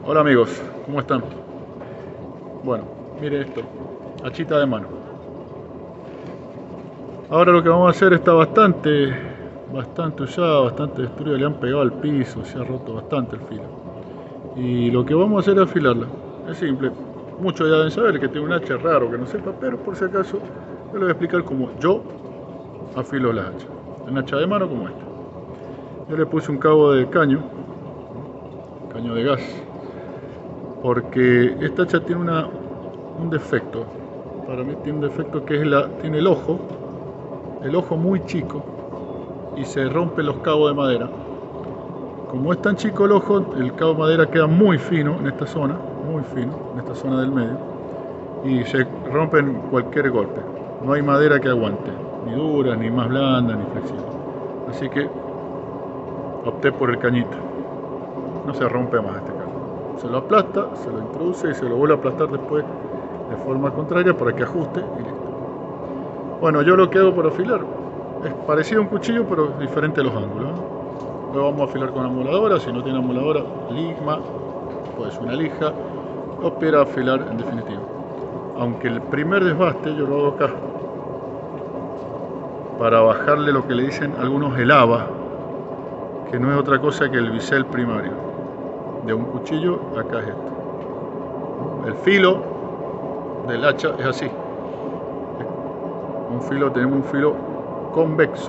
Hola amigos, ¿cómo están? Bueno, mire esto, hachita de mano. Ahora lo que vamos a hacer está bastante usado, bastante destruido, le han pegado al piso, se ha roto bastante el filo. Y lo que vamos a hacer es afilarla. Es simple. Muchos ya deben saber que tiene un hacha raro que no sepa, pero por si acaso yo les voy a explicar cómo yo afilo las hachas. Un hacha de mano como esta. Yo le puse un cabo de caño de gas, porque esta hacha tiene un defecto. Para mí tiene un defecto que tiene el ojo muy chico y se rompen los cabos de madera. Como es tan chico el ojo, el cabo de madera queda muy fino en esta zona, muy fino, en esta zona del medio, y se rompen cualquier golpe. No hay madera que aguante, ni dura, ni más blanda, ni flexible. Así que opté por el cañito. No se rompe más este caño. Se lo aplasta, se lo introduce y se lo vuelve a aplastar después de forma contraria para que ajuste y listo. Bueno, yo lo que hago para afilar es parecido a un cuchillo, pero diferente a los ángulos, ¿no? Lo vamos a afilar con amoladora, si no tiene amoladora, ligma, puede ser una lija, o piedra afilar en definitiva. Aunque el primer desbaste yo lo hago acá, para bajarle lo que le dicen algunos el haba, que no es otra cosa que el bisel primario. De un cuchillo, acá es esto. El filo del hacha es así. Tenemos un filo convexo.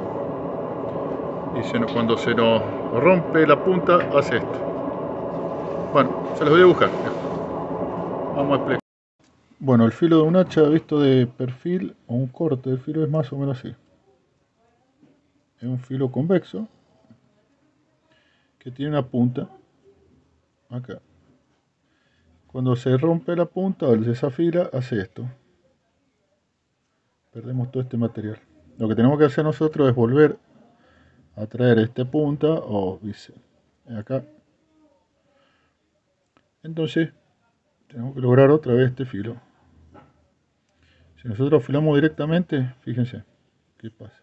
Y cuando se nos rompe la punta, hace esto. Bueno, se los voy a buscar. Vamos a explicar. Bueno, el filo de un hacha visto de perfil o un corte del filo es más o menos así. Es un filo convexo que tiene una punta acá. Cuando se rompe la punta o se desafila, hace esto. Perdemos todo este material. Lo que tenemos que hacer nosotros es volver a traer esta punta o dice acá. Entonces tenemos que lograr otra vez este filo. Si nosotros afilamos directamente, fíjense qué pasa.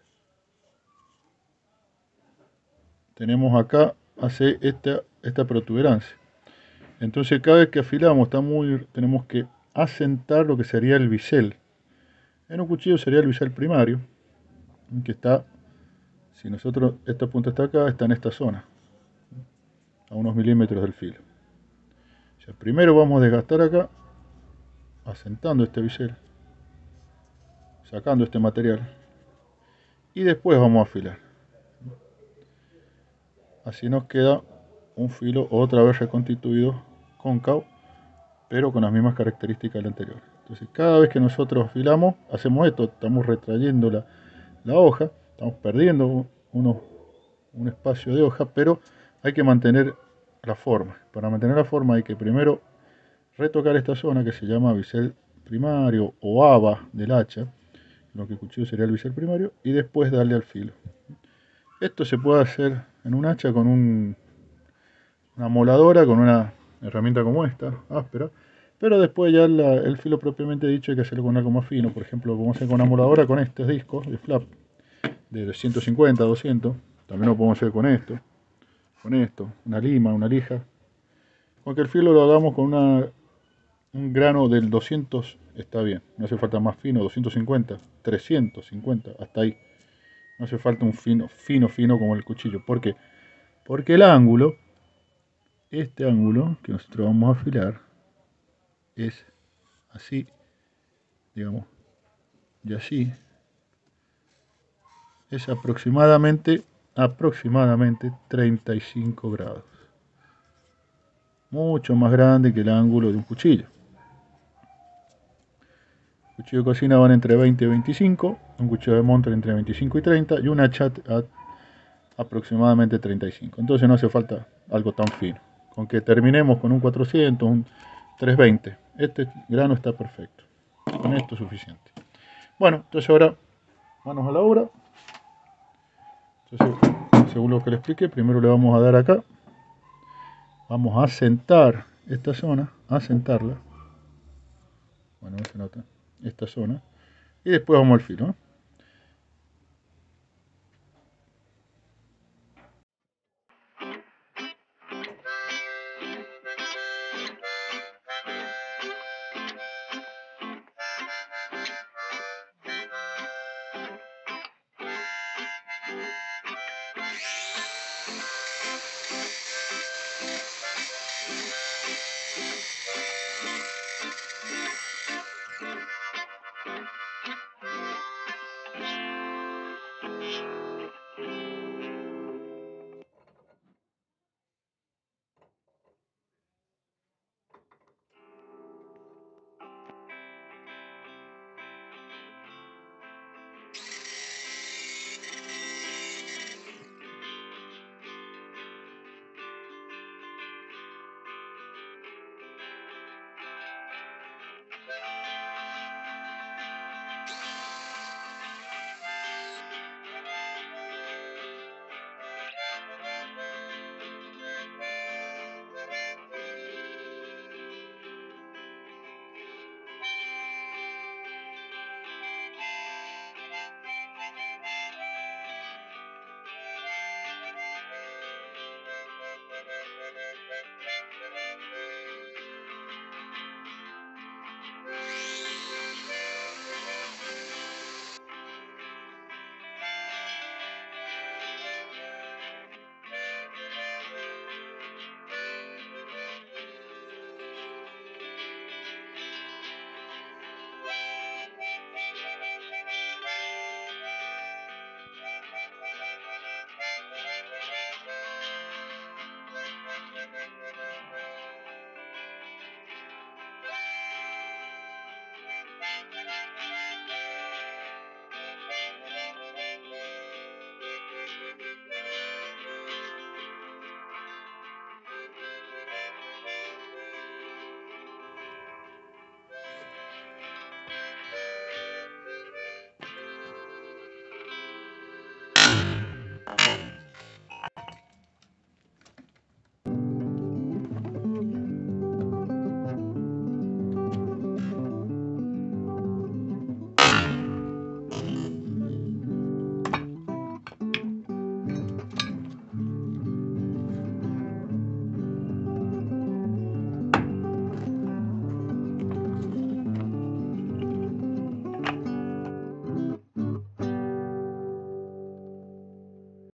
Tenemos acá, hace esta protuberancia. Entonces cada vez que afilamos tenemos que asentar lo que sería el bisel. En un cuchillo sería el bisel primario, que está, si nosotros, esta punta está acá, está en esta zona, a unos milímetros del filo. O sea, primero vamos a desgastar acá, asentando este bisel, sacando este material, y después vamos a afilar. Así nos queda un filo otra vez reconstituido, cóncavo, pero con las mismas características del anterior. Entonces cada vez que nosotros afilamos, hacemos esto, estamos retrayendo la hoja, estamos perdiendo un espacio de hoja, pero hay que mantener la forma. Para mantener la forma hay que primero retocar esta zona que se llama bisel primario o haba del hacha, lo que el cuchillo sería el bisel primario, y después darle al filo. Esto se puede hacer en un hacha con una moladora, con una herramienta como esta, áspera, pero después ya el filo propiamente dicho hay que hacerlo con algo más fino. Por ejemplo, como hacer con una moladora con estos discos de flap de 150, 200, también lo podemos hacer con esto, una lima, una lija. Con que el filo lo hagamos con un grano del 200 está bien, no hace falta más fino, 250, 350, hasta ahí. No hace falta un fino como el cuchillo. ¿Por qué? Porque el ángulo, este ángulo que nosotros vamos a afilar, es así, digamos, y así, es aproximadamente 35 grados. Mucho más grande que el ángulo de un cuchillo. El cuchillo de cocina van entre 20 y 25, un cuchillo de monte entre 25 y 30 y una chat aproximadamente 35. Entonces no hace falta algo tan fino. Con que terminemos con un 400, un 320, este grano está perfecto. Con esto es suficiente. Bueno, entonces ahora manos a la obra. Entonces, según lo que le expliqué, primero le vamos a dar acá. Vamos a asentar esta zona, asentarla. Bueno, no se nota esta zona. Y después vamos al filo, ¿no?